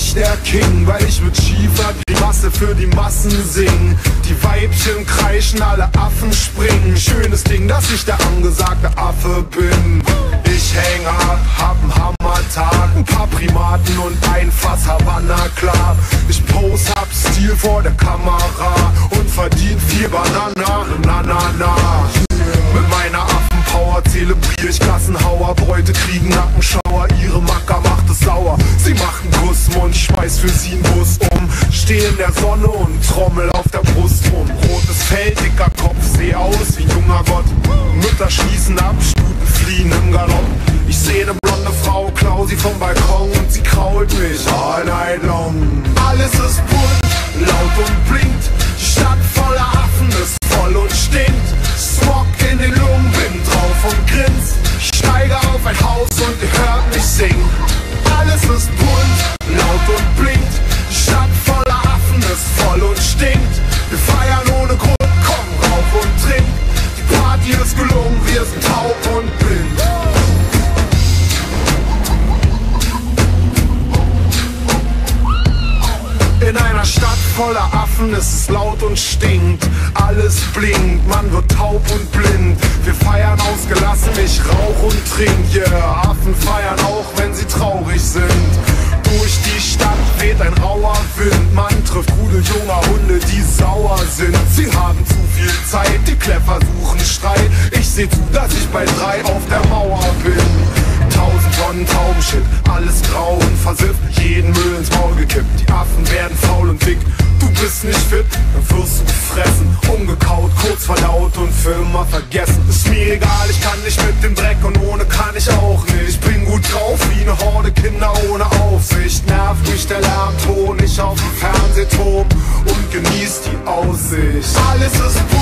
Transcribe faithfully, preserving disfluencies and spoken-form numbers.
ich der King, weil ich mit schiefer Grimasse für die Massen sing. Die Weibchen kreischen, alle Affen springen. Schönes Ding, dass ich der angesagte Affe bin. Ich häng ab, hab n Hammertag, ein paar Primaten und ein Fass Havanna, klar. Ich pose, hab Stil vor der Kamera und verdien vier Banana, na na na. Mit meiner Affenpower zelebrier ich Gassenhauer. Bräute kriegen Nackenschauer, ihre Macker macht es sauer. Sie machen Kussmund, schmeiß für sie n Bus um. Steh in der Sonne und trommel auf der Brust rum. Rotes Fell, dicker Kopf, seh aus wie junger Gott. Mütter schließen ab, Stuten fliehen im Galopp. Ich seh ne blonde Frau, klau sie vom Balkon und sie krault mich all night long. Alles ist bunt, laut und blinkt. Die Stadt voller Affen ist voll und stinkt. Smog in den Lungen, bin drauf und grins. Ich steige auf ein Haus und ihr hört mich singen. Alles ist bunt, laut und blinkt. Die Stadt voller Affen ist voll und stinkt. Wir feiern ohne Grund, komm, rauf und trink. Die Party ist gelungen, wir sind taub und blind. In einer Stadt voller Affen ist es laut und stinkt. Alles blinkt, man wird taub und blind. Wir feiern ausgelassen, ich rauch und trink, yeah. Affen feiern auch, wenn sie traurig sind. Durch die Stadt weht ein rauer Wind. Man trifft Rudel junger Hunde, die sauer sind. Sie haben zu viel Zeit, die Kläffer suchen Streit. Ich seh zu, dass ich bei drei auf der Mauer bin. Tausend Tonnen Taubenshit, alles grau und versifft, jeden Müll ins Maul gekippt. Die Affen werden faul und dick, du bist nicht fit, dann wirst du gefressen, umgekaut, kurz verdaut und für immer vergessen. Ist mir egal, ich kann nicht mit dem Dreck und ohne kann ich auch nicht. Bin gut drauf wie ne Horde Kinder ohne Aufsicht. Nervt mich der Lärmton, ich auf dem Fernseh tob und genieß die Aussicht. Alles ist